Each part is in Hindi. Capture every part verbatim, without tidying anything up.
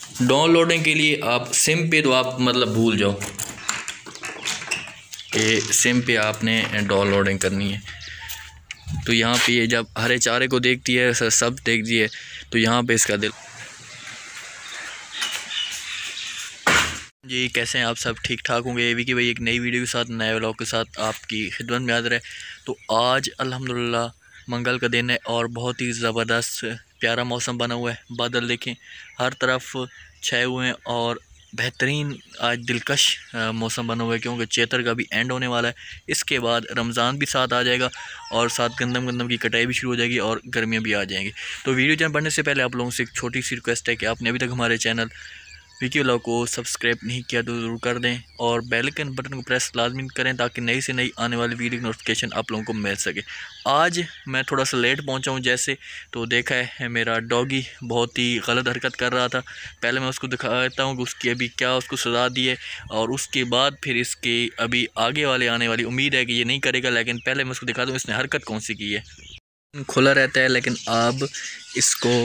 डाउनलोडिंग के लिए आप सिम पे तो आप मतलब भूल जाओ कि सिम पे आपने डाउनलोडिंग करनी है। तो यहाँ पे ये जब हरे चारे को देखती है, सब देखती है, तो यहाँ पे इसका दिल। जी कैसे हैं आप सब? ठीक ठाक होंगे। वी की भाई एक नई वीडियो के साथ, नए व्लॉग के साथ आपकी खिदमत में हाज़िर है। तो आज अल्हम्दुलिल्लाह मंगल का दिन है और बहुत ही ज़बरदस्त प्यारा मौसम बना हुआ है। बादल देखें हर तरफ छाए हुए हैं और बेहतरीन आज दिलकश मौसम बना हुआ है, क्योंकि चैत्र का भी एंड होने वाला है। इसके बाद रमज़ान भी साथ आ जाएगा और साथ गंदम गंदम की कटाई भी शुरू हो जाएगी और गर्मियाँ भी आ जाएंगी। तो वीडियो जब बढ़ने से पहले आप लोगों से एक छोटी सी रिक्वेस्ट है कि आपने अभी तक हमारे चैनल वी की व्लॉग को सब्सक्राइब नहीं किया तो ज़रूर कर दें और बेल आइकन बटन को प्रेस लाजमी करें ताकि नई से नई आने वाली वीडियो की नोटिफिकेशन आप लोगों को मिल सके। आज मैं थोड़ा सा लेट पहुंचा हूं, जैसे तो देखा है मेरा डॉगी बहुत ही गलत हरकत कर रहा था। पहले मैं उसको दिखाता हूं कि उसकी अभी क्या उसको सज़ा दी है और उसके बाद फिर इसके अभी आगे वाले आने वाली उम्मीद है कि ये नहीं करेगा, लेकिन पहले मैं उसको दिखा दूँ इसने हरकत कौन सी की है। खुला रहता है लेकिन अब इसको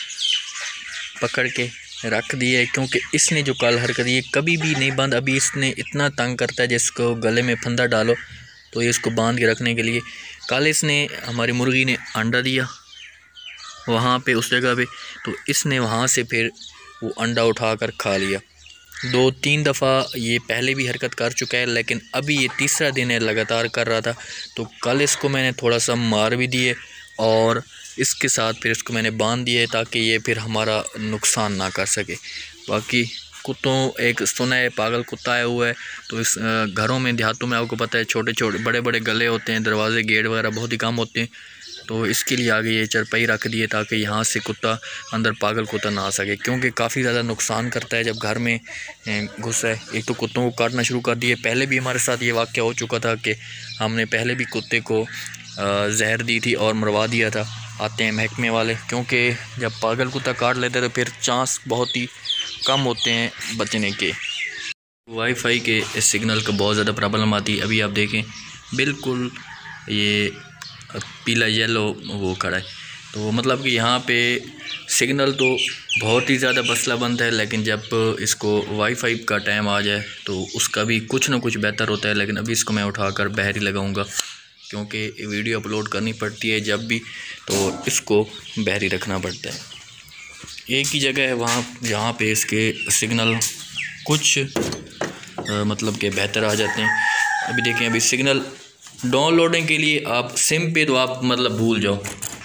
पकड़ के रख दिया है, क्योंकि इसने जो कल हरकत ये कभी भी नहीं बंद। अभी इसने इतना तंग करता है जिसको गले में फंदा डालो तो ये इसको बांध के रखने के लिए। कल इसने हमारी मुर्गी ने अंडा दिया वहाँ पे उस जगह पे, तो इसने वहाँ से फिर वो अंडा उठा कर खा लिया। दो तीन दफ़ा ये पहले भी हरकत कर चुका है, लेकिन अभी ये तीसरा दिन है लगातार कर रहा था। तो कल इसको मैंने थोड़ा सा मार भी दिए और इसके साथ फिर इसको मैंने बांध दिया है ताकि ये फिर हमारा नुकसान ना कर सके। बाकी कुत्तों एक सुना है पागल कुत्ता आया हुआ है, तो इस घरों में देहातों में आपको पता है छोटे छोटे बड़े बड़े गले होते हैं, दरवाजे गेट वगैरह बहुत ही कम होते हैं। तो इसके लिए आगे ये चरपाई रख दी है ताकि यहाँ से कुत्ता अंदर पागल कुत्ता ना आ सके, क्योंकि काफ़ी ज़्यादा नुकसान करता है जब घर में घुसा है। एक तो कुत्तों को काटना शुरू कर दिए। पहले भी हमारे साथ ये वाक़या हो चुका था कि हमने पहले भी कुत्ते को जहर दी थी और मरवा दिया था। आते हैं महकमे वाले, क्योंकि जब पागल कुत्ता काट लेते हैं तो फिर चांस बहुत ही कम होते हैं बचने के। वाईफाई के सिग्नल का बहुत ज़्यादा प्रॉब्लम आती है। अभी आप देखें बिल्कुल ये पीला येलो वो खड़ा है, तो मतलब कि यहाँ पे सिग्नल तो बहुत ही ज़्यादा मसला बंद है, लेकिन जब इसको वाईफाई का टाइम आ जाए तो उसका भी कुछ ना कुछ बेहतर होता है। लेकिन अभी इसको मैं उठाकर बाहर ही लगाऊंगा, क्योंकि वीडियो अपलोड करनी पड़ती है जब भी, तो इसको बाहर ही रखना पड़ता है। एक ही जगह है वहाँ जहाँ पे इसके सिग्नल कुछ आ, मतलब के बेहतर आ जाते हैं। अभी देखें अभी सिग्नल डाउनलोडिंग के लिए आप सिम पे तो आप मतलब भूल जाओ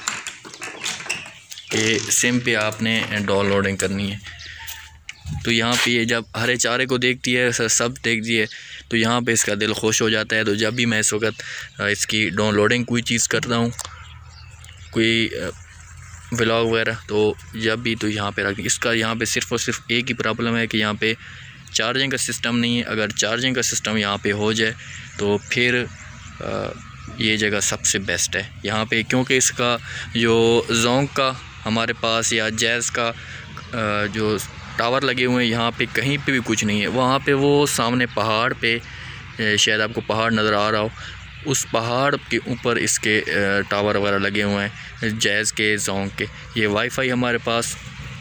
कि सिम पे आपने डाउनलोडिंग करनी है। तो यहाँ पे ये जब हरे चारे को देखती है, सब देखती है, तो यहाँ पे इसका दिल खुश हो जाता है। तो जब भी मैं इस वक्त इसकी डाउनलोडिंग कोई चीज़ करता हूँ, कोई व्लॉग वगैरह, तो जब भी तो यहाँ पे रख इसका यहाँ पे सिर्फ़ और सिर्फ एक ही प्रॉब्लम है कि यहाँ पे चार्जिंग का सिस्टम नहीं है। अगर चार्जिंग का सिस्टम यहाँ पे हो जाए तो फिर आ, ये जगह सबसे बेस्ट है यहाँ पे, क्योंकि इसका जो जोंक का हमारे पास या जैज़ का आ, जो टावर लगे हुए हैं यहाँ पे कहीं पे भी कुछ नहीं है। वहाँ पे वो सामने पहाड़ पे, शायद आपको पहाड़ नज़र आ रहा हो, उस पहाड़ के ऊपर इसके टावर वगैरह लगे हुए हैं जैज़ के, जोंक के। ये वाईफाई हमारे पास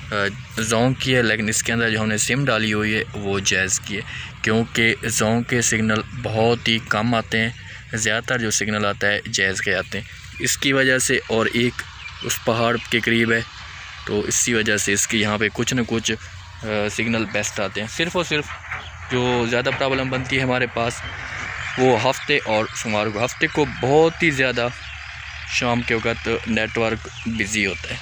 जोंक की है, लेकिन इसके अंदर जो हमने सिम डाली हुई है वो जैज़ की है, क्योंकि जोंक के सिग्नल बहुत ही कम आते हैं, ज़्यादातर जो सिग्नल आता है जैज़ के आते हैं। इसकी वजह से, और एक उस पहाड़ के करीब है तो इसी वजह से इसकी यहाँ पे कुछ न कुछ सिग्नल बेस्ट आते हैं। सिर्फ़ और सिर्फ जो ज़्यादा प्रॉब्लम बनती है हमारे पास वो हफ्ते और सोमवार को, हफ्ते को बहुत ही ज़्यादा शाम के वक्त नेटवर्क बिज़ी होता है।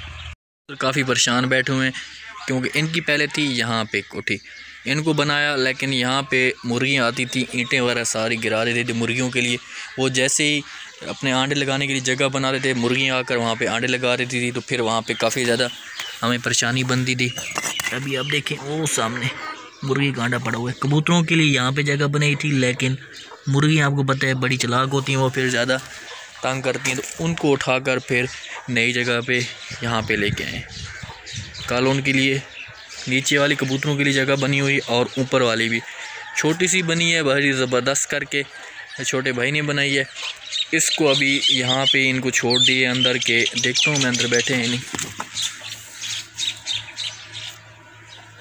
तो काफ़ी परेशान बैठे हुए हैं, क्योंकि इनकी पहले थी यहाँ पे कोठी, इनको बनाया, लेकिन यहाँ पे मुर्गियाँ आती थी, ईंटें वगैरह सारी गिरा देते थे मुर्गियों के लिए। वो जैसे ही अपने आंडे लगाने के लिए जगह बना रहे थे, मुर्गियाँ आकर वहाँ पे आंडे लगा देती थी, तो फिर वहाँ पे काफ़ी ज़्यादा हमें परेशानी बनती थी। अभी आप देखें वो सामने मुर्गी का आंडा पड़ा हुआ है। कबूतरों के लिए यहाँ पे जगह बनाई थी, लेकिन मुर्गियाँ आपको पता है बड़ी चालाक होती हैं, वो फिर ज़्यादा तंग करती हैं, तो उनको उठाकर फिर नई जगह पे यहाँ पे लेके आए। कल उनके लिए नीचे वाली कबूतरों के लिए जगह बनी हुई और ऊपर वाली भी छोटी सी बनी है, बड़ी ज़बरदस्त करके छोटे भाई ने बनाई है। इसको अभी यहाँ पे इनको छोड़ दिए अंदर के, देखता हूँ मैं अंदर बैठे हैं नहीं।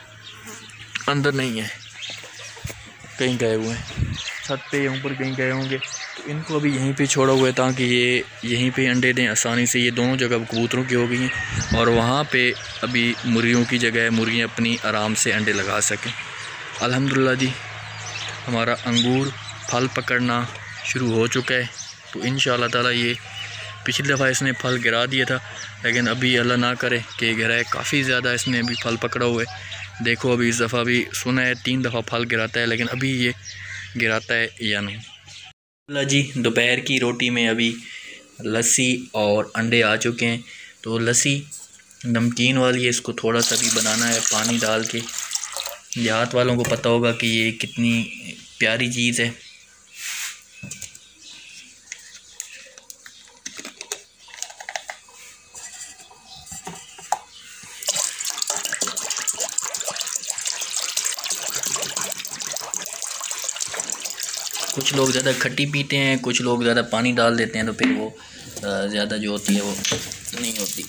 अंदर नहीं है, कहीं गए हुए हैं, छत पे ऊपर कहीं गए होंगे। तो इनको अभी यहीं पे छोड़ा हुआ है ताकि ये यहीं पे अंडे दें आसानी से। ये दोनों जगह कबूतरों की हो गई हैं और वहाँ पे अभी मुर्गियों की जगह है, मुर्गियाँ अपनी आराम से अंडे लगा सकें। अल्हम्दुलिल्लाह जी, हमारा अंगूर फल पकड़ना शुरू हो चुका है। तो इंशाअल्लाह ताला ये पिछली दफ़ा इसने फल गिरा दिया था, लेकिन अभी अल्लाह ना करे कि गिराए, काफ़ी ज़्यादा इसने अभी फल पकड़ा हुआ है। देखो अभी इस दफ़ा भी सुना है तीन दफ़ा फल गिराता है, लेकिन अभी ये गिराता है या नहीं। अल्लाह जी, दोपहर की रोटी में अभी लस्सी और अंडे आ चुके हैं। तो लस्सी नमकीन वाली है, इसको थोड़ा सा भी बनाना है पानी डाल के। देहात वालों को पता होगा कि ये कितनी प्यारी चीज़ है। कुछ लोग ज़्यादा खट्टी पीते हैं, कुछ लोग ज़्यादा पानी डाल देते हैं, तो फिर वो ज़्यादा जो होती है वो नहीं होती।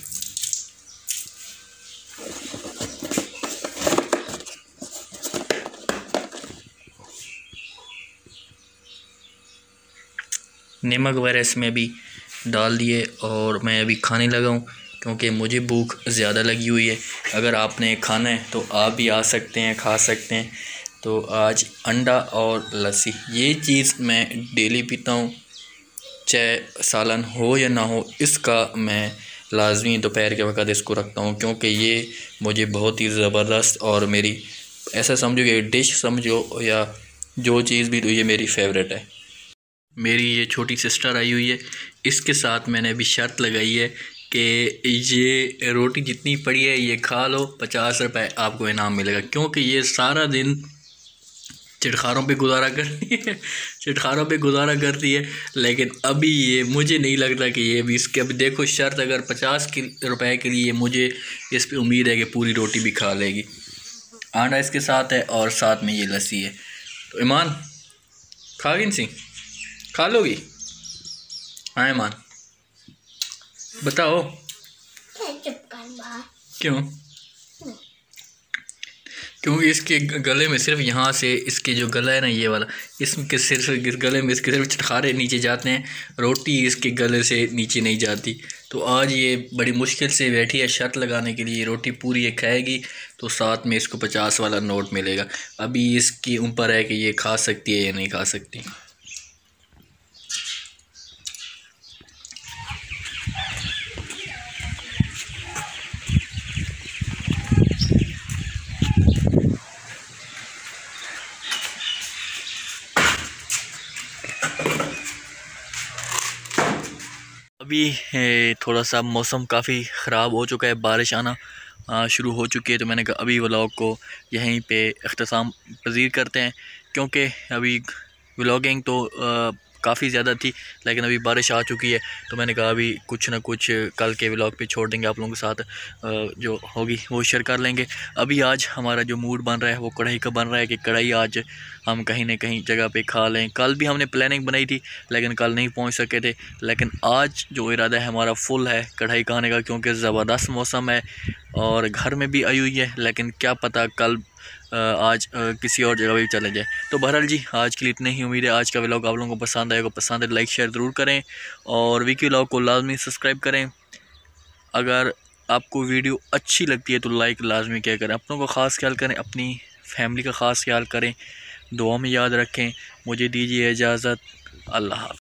नमक वगैरह इसमें भी डाल दिए और मैं अभी खाने लगा हूँ, क्योंकि मुझे भूख ज़्यादा लगी हुई है। अगर आपने खाना है तो आप भी आ सकते हैं, खा सकते हैं। तो आज अंडा और लस्सी, ये चीज़ मैं डेली पीता हूँ, चाहे सालन हो या ना हो, इसका मैं लाजमी दोपहर के वक़्त इसको रखता हूँ, क्योंकि ये मुझे बहुत ही ज़बरदस्त और मेरी ऐसा समझो कि डिश समझो या जो चीज़ भी, तो ये मेरी फेवरेट है। मेरी ये छोटी सिस्टर आई हुई है, इसके साथ मैंने अभी शर्त लगाई है कि ये रोटी जितनी पड़ी है ये खा लो, पचास रुपये आपको इनाम मिलेगा। क्योंकि ये सारा दिन चिटखारों पे गुजारा करती है चिटखारों पे गुजारा करती है लेकिन अभी ये मुझे नहीं लगता कि ये भी इसके, अभी देखो शर्त अगर पचास रुपए के लिए, मुझे इस पे उम्मीद है कि पूरी रोटी भी खा लेगी। आंडा इसके साथ है और साथ में ये लस्सी है। तो ईमान खा गई सी, खा लोगी? हाँ ईमान बताओ क्यों? क्योंकि इसके गले में सिर्फ यहाँ से, इसके जो गला है ना ये वाला, इसके सिर्फ इस गले में इसके सिर्फ चटखारे नीचे जाते हैं, रोटी इसके गले से नीचे नहीं जाती। तो आज ये बड़ी मुश्किल से बैठी है शर्त लगाने के लिए, रोटी पूरी ये खाएगी तो साथ में इसको पचास वाला नोट मिलेगा। अभी इसकी ऊपर है कि ये खा सकती है या नहीं खा सकती। अभी थोड़ा सा मौसम काफ़ी ख़राब हो चुका है, बारिश आना शुरू हो चुकी है। तो मैंने कहा अभी व्लॉग को यहीं पे इख्तिताम पज़ीर करते हैं, क्योंकि अभी व्लॉगिंग तो काफ़ी ज़्यादा थी, लेकिन अभी बारिश आ चुकी है। तो मैंने कहा अभी कुछ ना कुछ कल के व्लॉग पे छोड़ देंगे, आप लोगों के साथ जो होगी वो शेयर कर लेंगे। अभी आज हमारा जो मूड बन रहा है वो कढ़ाई का बन रहा है कि कढ़ाई आज हम कहीं ना कहीं जगह पे खा लें। कल भी हमने प्लानिंग बनाई थी लेकिन कल नहीं पहुंच सके थे, लेकिन आज जो इरादा है हमारा फुल है कढ़ाई खाने का, क्योंकि ज़बरदस्त मौसम है और घर में भी आई हुई है, लेकिन क्या पता कल आज किसी और जगह भी चले जाए। तो बहरहाल जी, आज के लिए इतनी ही उम्मीद है आज का व्लॉग आप लोगों को पसंद आएगा। पसंद है लाइक शेयर ज़रूर करें और विकी व्लॉग को लाजमी सब्सक्राइब करें। अगर आपको वीडियो अच्छी लगती है तो लाइक लाजमी क्या करें। अपनों का ख़ास ख्याल करें, अपनी फैमिली का ख़ास ख्याल करें, दुआ में याद रखें। मुझे दीजिए इजाज़त, अल्लाह हाफ़िज़।